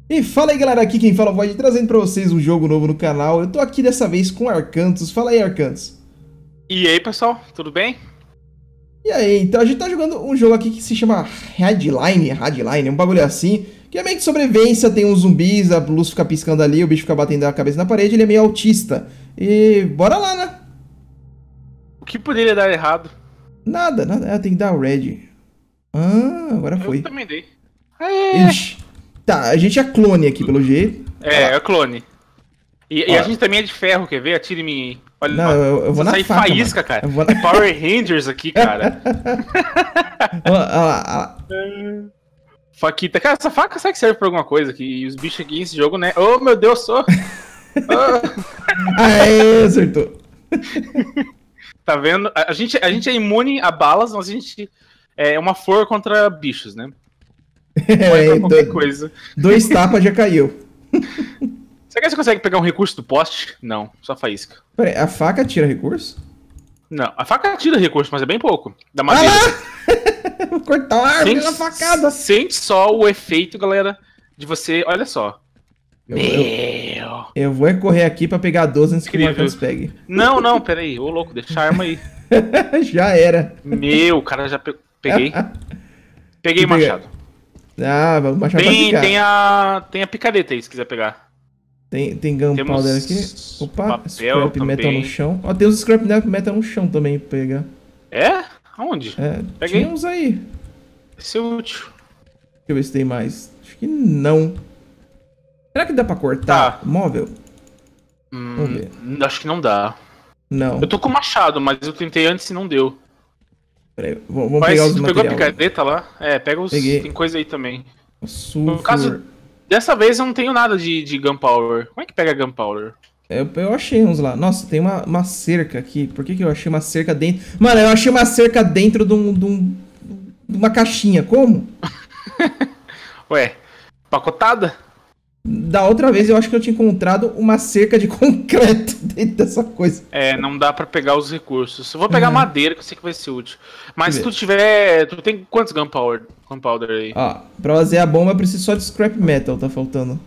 E fala aí, galera, aqui quem fala é o Void, trazendo pra vocês um jogo novo no canal. Eu tô aqui dessa vez com Arcantos. Fala aí, Arcantos. E aí, pessoal, tudo bem? E aí, então a gente tá jogando um jogo aqui que se chama Hardline, um bagulho assim, que é meio que sobrevivência, tem uns zumbis, a luz fica piscando ali, o bicho fica batendo a cabeça na parede, ele é meio autista. E bora lá, né? O que poderia dar errado? Nada, tem que dar o red. Ah, agora Eu foi. também dei. É, Ixi. Tá, a gente é clone aqui, pelo jeito. é clone. E Ó. a gente também é de ferro, quer ver? Atire em mim. Olha, Não, eu vou na sair faca, faísca, mano. cara. Eu vou na... Power Rangers aqui, cara. Ó lá. Faquita. Cara, essa faca será que serve pra alguma coisa? Que os bichos aqui nesse jogo, né? Oh, meu Deus, sou. Aê, acertou. Tá vendo? A gente é imune a balas, mas a gente é uma flor contra bichos, né? Não é pra qualquer coisa. 2 tapas já caiu. Será que você consegue pegar um recurso do poste? Não, só faísca. Pera aí, a faca tira recurso? Não, a faca tira recurso, mas é bem pouco. Da madeira. Vou cortar uma árvore na facada. Sente só o efeito, galera, de você. Olha só. Eu vou correr aqui pra pegar 12 antes que o Incrível. Marcos pegue. Não, pera aí. Ô, louco, deixa a arma aí. Já era. Meu, o cara já peguei. Peguei o machado. Ah, vamos baixar pra picar. Tem a picareta aí, se quiser pegar. Tem gunpowder aqui. Opa, papel scrap metal também. no chão. Ó, tem uns scrap metal no chão também pra pegar. É? Aonde? É, Peguei. tinha uns aí. Deixa Isso é útil. eu ver se tem mais. Acho que não. Será que dá pra cortar móvel? Vamos ver. Acho que não dá. Não. Eu tô com machado, mas eu tentei antes e não deu. Pera aí, vamos Mas pegar os tu pegou a materiais. picareta lá? É, pega os. Peguei. Tem coisa aí também. Sulfur. No caso, dessa vez eu não tenho nada de gunpowder. Como é que pega gunpowder? Eu achei uns lá. Nossa, tem uma cerca aqui. Por que eu achei uma cerca dentro? Mano, eu achei uma cerca dentro de uma caixinha. Como? Ué, pacotada? Da outra vez eu acho que eu tinha encontrado uma cerca de concreto dentro dessa coisa. É, não dá pra pegar os recursos. Eu vou pegar madeira, que eu sei que vai ser útil. Mas se Deixa eu tu tiver. Tu tem quantos gunpowder aí? Ó, pra fazer a bomba eu preciso só de scrap metal, tá faltando.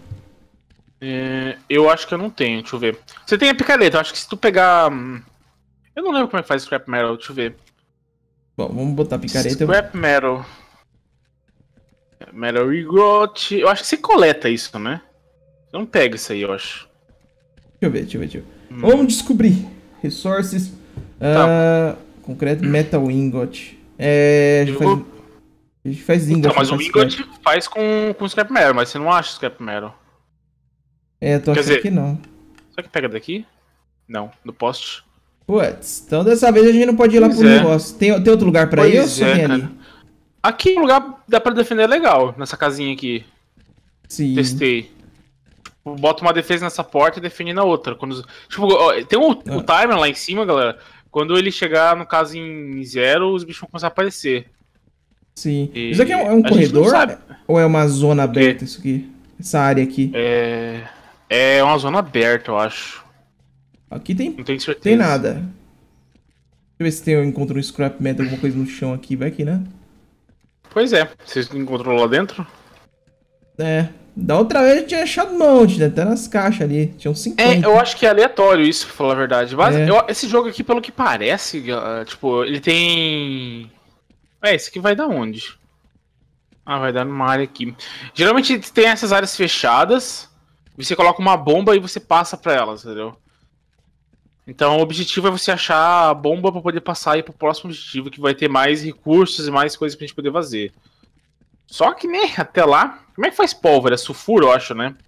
Eu acho que eu não tenho, deixa eu ver. Você tem a picareta, eu acho que se tu pegar. Eu não lembro como é que faz scrap metal, deixa eu ver. Bom, vamos botar picareta. Scrap metal. Metal regrowth. Eu acho que você coleta isso, né? Você não pega isso aí, eu acho. Deixa eu ver. Vamos descobrir. Resources. Concreto metal ingot. A gente faz ingot. Não, mas o faz ingot scrap. faz com scrap metal, mas você não acha scrap metal. Tô Quer achando dizer- que não. Será que pega daqui? Não, do poste. Putz, então dessa vez a gente não pode ir lá Pois pro é. negócio. Tem outro lugar pra ir ou só tem cara. ali? Aqui o lugar dá pra defender legal, nessa casinha aqui. Sim. Testei. Tipo, bota uma defesa nessa porta e defende na outra. Tipo, ó, tem o timer lá em cima, galera. Quando ele chegar, no caso, em 0, os bichos vão começar a aparecer. Sim. E Isso aqui é um a gente não corredor? sabe. Ou é uma zona aberta isso aqui? Essa área aqui. É uma zona aberta, eu acho. Aqui tem Não tenho certeza. tem nada. Deixa eu ver se eu encontro um scrap metal, alguma coisa no chão aqui. Vai aqui, né? Pois é. Vocês encontrou lá dentro? Da outra vez eu tinha achado um monte, né? Tá nas caixas ali. Tinha uns 50. Eu acho que é aleatório isso, pra falar a verdade. Mas É. esse jogo aqui, pelo que parece, tipo, ele tem... esse aqui vai dar onde? Vai dar numa área aqui. Geralmente tem essas áreas fechadas, você coloca uma bomba e você passa pra elas, entendeu? Então o objetivo é você achar a bomba pra poder passar e ir pro próximo objetivo, que vai ter mais recursos e mais coisas pra gente poder fazer. Só que, né, até lá... Como é que faz pólvora? É sulfuro, eu acho, né?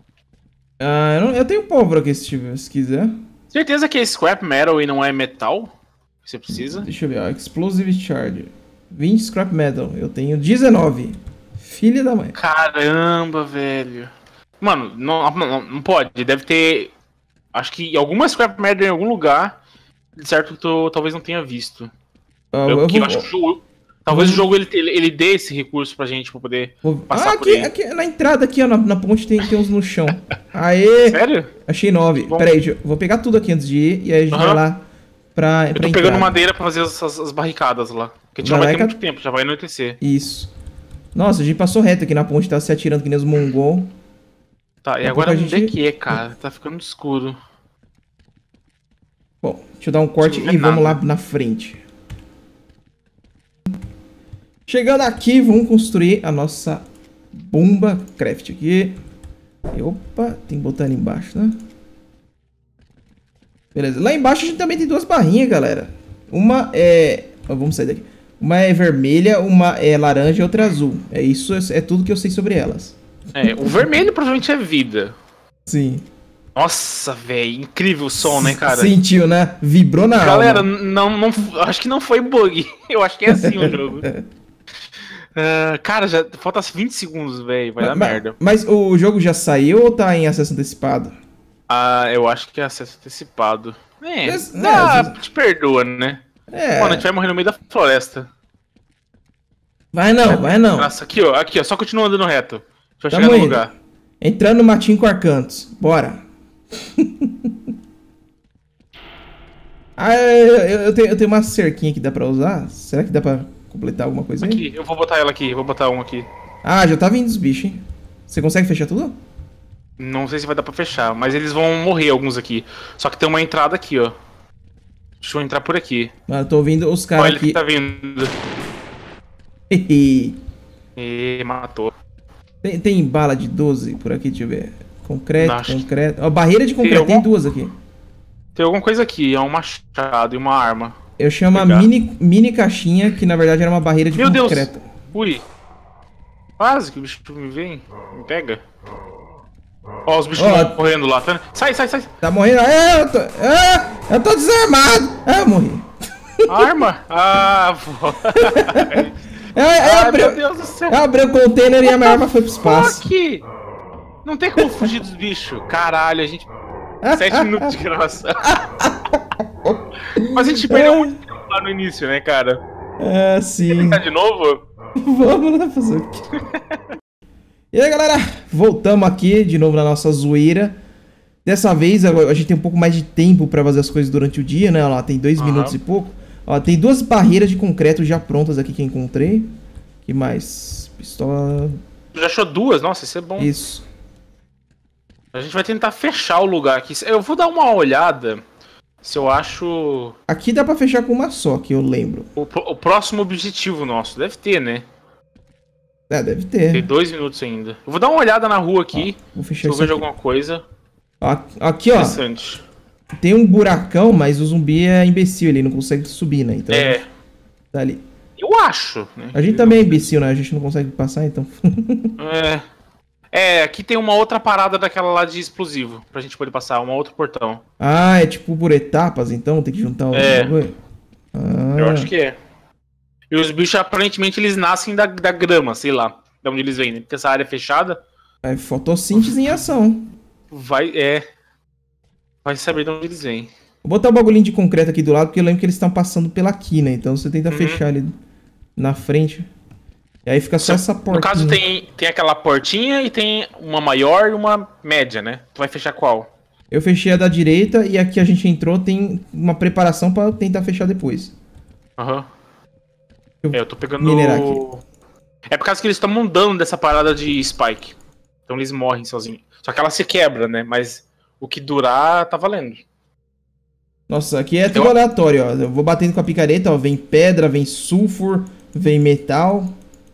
Eu tenho pólvora aqui se quiser. Certeza que é scrap metal e não é metal? Que você precisa? Deixa eu ver, ó. Explosive Charge. 20 scrap metal. Eu tenho 19. Filha da mãe. Caramba, velho. Mano, não pode. Deve ter... Acho que alguma scrap metal em algum lugar. De certo que tu talvez não tenha visto. Eu acho que o jogo... Talvez o jogo ele dê esse recurso pra gente pra poder passar por ele. aqui, na entrada aqui, ó, na ponte tem uns no chão. Aê! Sério? Achei 9. Bom. Pera aí, vou pegar tudo aqui antes de ir e aí a gente vai lá pra Eu tô entrada. pegando madeira pra fazer as barricadas lá. Porque a gente não vai ter muito tempo, já vai anoitecer. Isso. Nossa, a gente passou reto aqui na ponte, tá se atirando que nem os mongol. Tá, e Daqui a agora pouco a não gente- que, cara. Tá ficando escuro. Bom, deixa eu dar um corte Não vê e vamos nada. lá na frente. Chegando aqui, vamos construir a nossa bomba craft aqui. E, opa, tem que botar ali embaixo, né? Beleza. Lá embaixo a gente também tem duas barrinhas, galera. Uma é... vamos sair daqui. Uma é vermelha, uma é laranja e outra é azul. É isso, é tudo que eu sei sobre elas. É, o vermelho provavelmente é vida. Sim. Nossa, velho, incrível o som, né, cara? Sentiu, né? Vibrou na Galera, alma. não, acho que não foi bug. Eu acho que é assim o jogo. Cara, já falta 20 segundos, velho. Vai dar merda. Mas o jogo já saiu ou tá em acesso antecipado? Eu acho que é acesso antecipado. Às vezes- Te perdoa, né? É. Mano, a gente vai morrer no meio da floresta. Vai não, vai não. Nossa, aqui, ó, só continua andando reto. A gente vai Tamo chegar no indo. lugar. Entrando no matinho com arcantos. Bora. Eu tenho uma cerquinha que dá pra usar. Será que dá pra completar alguma coisa aí? Aqui, eu vou botar ela aqui, vou botar um aqui. Ah, já tá vindo os bichos, hein? Você consegue fechar tudo? Não sei se vai dar pra fechar, mas eles vão morrer alguns aqui. Só que tem uma entrada aqui, ó. Deixa eu entrar por aqui. Mano, eu tô ouvindo os Olha caras ele que aqui. tá vindo. Matou. tem bala de 12 por aqui, deixa eu ver. Concreto, Acho que- concreto. Ó, barreira de concreto, tem duas aqui. Tem alguma coisa aqui, é um machado e uma arma. Eu chamo a Pegar. mini caixinha, que na verdade era uma barreira de Meu Deus! concreto. Ui! Quase que o bicho me vem. Me pega. Ó, os bichos Ó. vão correndo lá. Tá? Sai! Tá morrendo? Eu tô desarmado. Eu morri. Arma! Vó. Abri, Meu Deus do céu! eu abri o container e a minha arma foi pro espaço. Fuck! Não tem como fugir dos bichos. Caralho, a gente... 7 minutos de gravação. Mas a gente perdeu muito tempo lá no início, né, cara? É, sim. Tá de novo? Vamos lá fazer o quê? E aí, galera, voltamos aqui de novo na nossa zoeira. Dessa vez a gente tem um pouco mais de tempo pra fazer as coisas durante o dia, né? Olha lá, tem 2 minutos e pouco. Ó, tem 2 barreiras de concreto já prontas aqui que eu encontrei. Que mais? Pistola. Já achou 2? Nossa, isso é bom. Isso. A gente vai tentar fechar o lugar aqui. Eu vou dar uma olhada se eu acho Aqui dá pra fechar com uma só, que eu lembro. o próximo objetivo nosso. Deve ter, né? É, deve Tem ter. 2 minutos ainda. Eu vou dar uma olhada na rua aqui. Vou Se fechar eu isso vejo aqui. alguma coisa Aqui, ó. interessante. Tem um buracão, mas o zumbi é imbecil, ele não consegue subir, né? Então, É, tá ali. eu acho, né? A gente também é imbecil, né? A gente não consegue passar, então. Aqui tem uma outra parada daquela lá de explosivo. Pra gente poder passar, um outro portão. Ah, é tipo por etapas, então? Tem que juntar o bagulho? Eu acho que é. E os bichos, aparentemente, eles nascem da grama, sei lá. De onde eles vêm, né? Porque essa área é fechada. É fotossíntese em ação. Vai saber de onde eles vêm. Vou botar o bagulhinho de concreto aqui do lado, porque eu lembro que eles estão passando pela aqui, né? Então você tenta fechar ali na frente. E aí fica só essa portinha. No caso, tem aquela portinha e tem uma maior e uma média, né? Tu vai fechar qual? Eu fechei a da direita e aqui a gente entrou, tem uma preparação pra tentar fechar depois. Aham. Eu tô pegando... minerar aqui. É por causa que eles estão mudando dessa parada de spike. Então eles morrem sozinhos. Só que ela se quebra, né? Mas o que durar, tá valendo. Nossa, aqui é tudo aleatório, ó. Eu vou batendo com a picareta, ó. Vem pedra, vem sulfur, vem metal.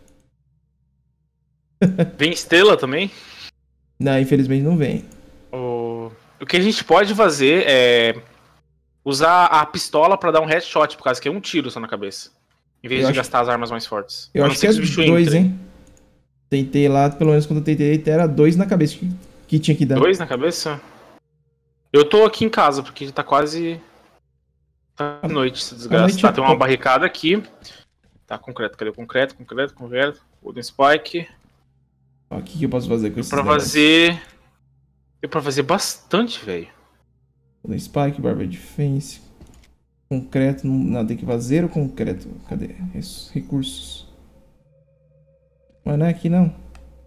Vem estrela também. Não, infelizmente não vem. O que a gente pode fazer é usar a pistola pra dar um headshot, por causa que é um tiro só na cabeça. Em vez de gastar as armas mais fortes. Eu A não acho ser que é os bichos 2, entrem. hein? Tentei lá, pelo menos quando eu tentei, era 2 na cabeça que tinha que dar. 2 na cabeça? Eu tô aqui em casa, porque tá quase... Tá noite, essa desgraça. noite Tá, é tem uma pouco. barricada aqui. Tá, concreto. Cadê o concreto? Concreto. Golden Spike. Ó, o que eu posso fazer com isso? Deu pra fazer bastante, velho. Golden Spike, Barba de Fence. Concreto, não tem que fazer o concreto. Cadê? Recursos. Mas não é aqui não.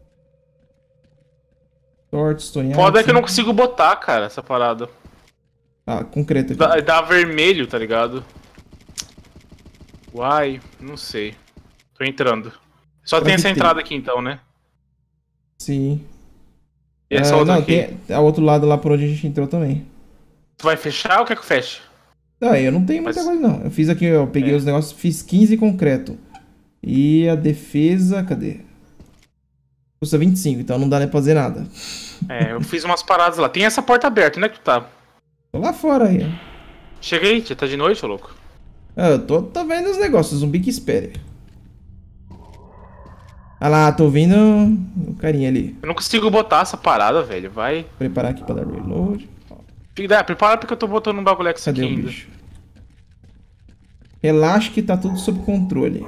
Tortos, tonhados. Foda é que eu não consigo botar, cara, essa parada. Ah, concreto aqui. Dá vermelho, tá ligado? Uai, não sei. Tô entrando. Só tem que essa tem. entrada aqui então, né? Sim. E essa outra Não, aqui? tem ao outro lado lá por onde a gente entrou também. Tu vai fechar ou quer que eu feche? Não, eu não tenho muita Mas- coisa não. Eu fiz aqui, eu peguei É. os negócios, fiz 15 concreto. E a defesa, cadê? Custa 25, então não dá nem pra fazer nada. É, eu fiz umas paradas lá. Tem essa porta aberta, onde é que tu tá? Tô lá fora aí, ó. Cheguei, já tá de noite, ô louco. Eu tô vendo os negócios, zumbi que espere. Ah lá, tô ouvindo o carinha ali. Eu não consigo botar essa parada, velho. Vai. Preparar aqui pra dar reload. Prepara porque eu tô botando um bagulho aqui Cadê o ainda. bicho? Relaxa que tá tudo sob controle.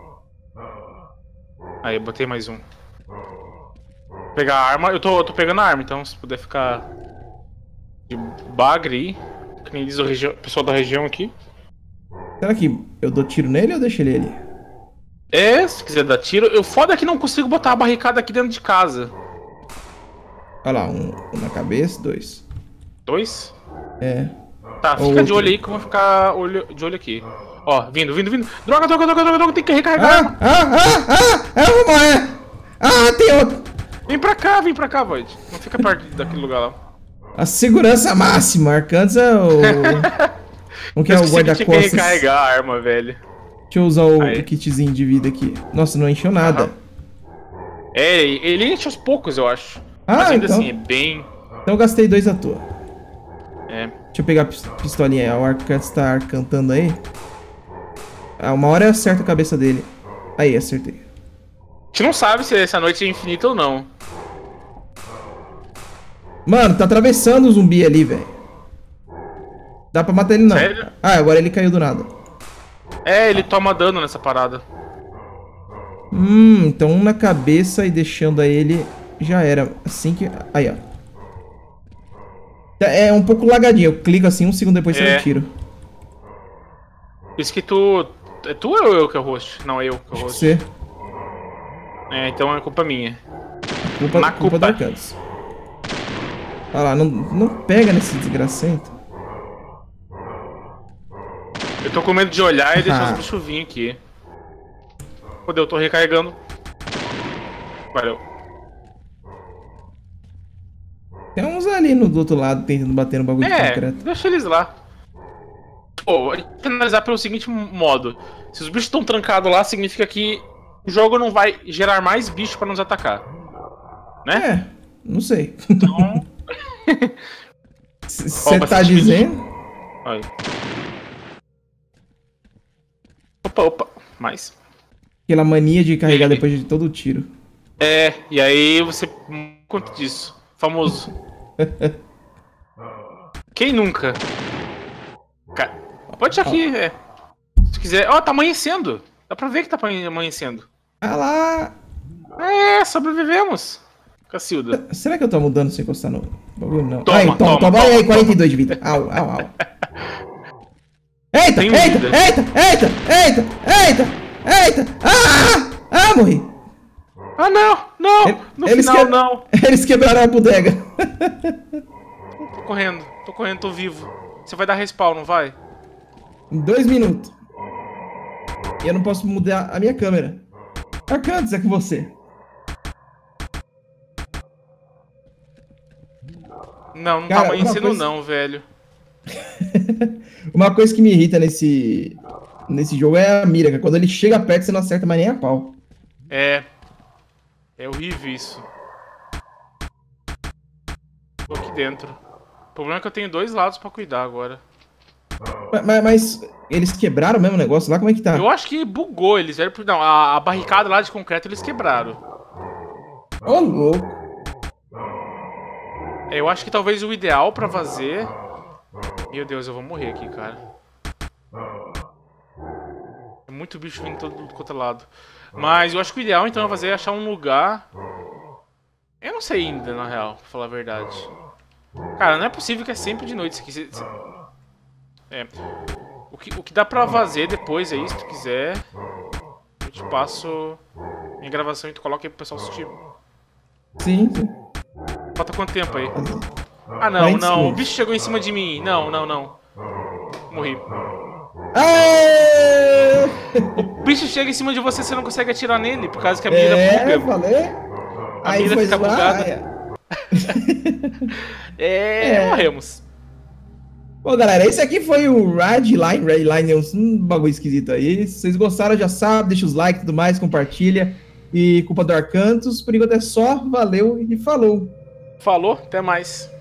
Aí, botei mais um. Vou pegar a arma. Eu tô pegando a arma, então se puder ficar de bagre aí. Que nem diz o pessoal da região aqui. Será que eu dou tiro nele ou deixo ele ali? É, se quiser dar tiro. Eu foda é que não consigo botar a barricada aqui dentro de casa. Olha lá, um na cabeça, 2. 2? É. Tá, fica Outro. de olho aí que eu vou ficar de olho aqui. Ó, vindo. Droga, tem que recarregar a arma. Eu vou morrer! Tem outro! Vem pra cá, Void. Não fica perto daquele lugar lá. A segurança máxima, Arcantes é o... Como que é Eu o esqueci que tinha que guarda-costas? recarregar a arma, velho. Deixa eu usar o Aí. kitzinho de vida aqui. Nossa, não encheu nada. Aham. É, ele enche aos poucos, eu acho. Ah, Mas ainda então- assim, é bem... Então eu gastei 2 à toa. É. Deixa eu pegar a pistolinha aí. O Arcantes tá cantando aí. Uma hora eu acerto a cabeça dele. Aí, acertei. A gente não sabe se essa noite é infinita ou não. Mano, tá atravessando o zumbi ali, velho. Dá pra matar ele não. Sério? Agora ele caiu do nada. É, ele toma dano nessa parada. Então um na cabeça e deixando a ele já era. Assim que... Aí, ó. É um pouco lagadinho. Eu clico assim, um segundo depois É. eu tiro. Por isso que tu... É tu ou eu que é o host? Não, eu que é o host. Você. É, então é culpa minha. Culpa culpa. do Arcantes. Olha lá, não pega nesse desgracento. Eu tô com medo de olhar e deixar Ah. os bichos vir aqui. Fodeu, eu tô recarregando. Valeu. Tem uns ali do outro lado tentando bater no bagulho de É, concreto. deixa eles lá. Pô, a gente tem que analisar pelo seguinte modo. Se os bichos estão trancados lá, significa que o jogo não vai gerar mais bicho pra nos atacar. Né? Não sei. Então... Você Opa, tá senti bicho. dizendo? Aí. Opa, mais. Aquela mania de carregar E- depois de todo o tiro. É, e aí você... Quanto disso? Famoso. Quem nunca? Pode deixar aqui, é. Se quiser... Ó, tá amanhecendo. Dá pra ver que tá amanhecendo. Ah lá! É, sobrevivemos. Cacilda. Será que eu tô mudando sem encostar no bagulho? Não. Toma, Aí, toma. toma. Aí, 42 de vida. Au. Eita! Tem Eita! vida. Morri! Ah, não! No Eles final, não. Eles quebraram a bodega. Tô correndo, tô vivo. Você vai dar respawn, não vai? Em 2 minutos. E eu não posso mudar a minha câmera. Arcantes, é com você. Não, não Cara, tá uma amanhecendo coisa- não, velho. Uma coisa que me irrita nesse jogo é a mira, que quando ele chega perto você não acerta mais nem a pau. É horrível isso. Tô aqui dentro. O problema é que eu tenho 2 lados pra cuidar agora. Mas eles quebraram o mesmo negócio lá? Como é que tá? Eu acho que bugou eles, velho. Não, a barricada lá de concreto eles quebraram. Ô, louco. Eu acho que talvez o ideal pra fazer... Meu Deus, eu vou morrer aqui, cara. É muito bicho vindo de todo quanto é lado. Mas eu acho que o ideal então é fazer achar um lugar... Eu não sei ainda, na real, pra falar a verdade. Cara, não é possível que é sempre de noite isso aqui. É. O que dá pra fazer depois aí, se tu quiser... Eu te passo minha gravação e tu coloca aí pro pessoal assistir. Sim. Falta quanto tempo aí? Ah, 40 não. O segundos. bicho chegou em cima de mim. Não. Morri. Aê! O bicho chega em cima de você, você não consegue atirar nele, por causa que a mira buga. Falei. A Aí mira foi fica lá, bugada. Morremos. Bom, galera, esse aqui foi o Redline, é um bagulho esquisito aí. Se vocês gostaram, já sabe, deixa os likes e tudo mais, compartilha. E culpa do Arcantos, por enquanto é só, valeu e falou. Falou, até mais.